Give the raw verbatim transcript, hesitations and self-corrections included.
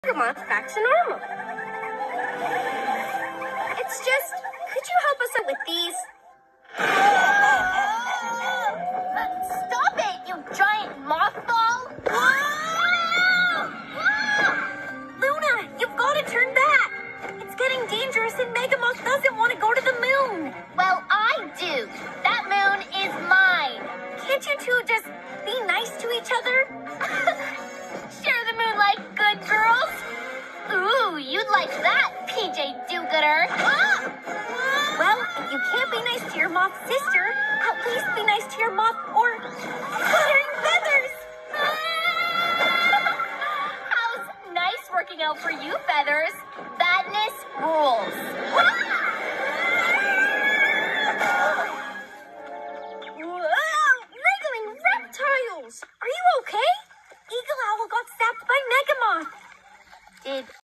Megamoth back to normal. It's just, could you help us out with these? Stop it, you giant mothball! Luna, you've got to turn back. It's getting dangerous and Megamoth doesn't want to go to the moon. Well, I do. That moon is mine. Can't you two just be nice to each other? Share the moon like good girls. Ooh, you'd like that, P J Do-Gooder. Well, if you can't be nice to your moth sister, at least be nice to your moth or fluttering feathers. How's nice working out for you, Feathers? Badness rules. Whoa, wriggling reptiles! Are you okay? Eagle Owl got stabbed by Megamoth. Did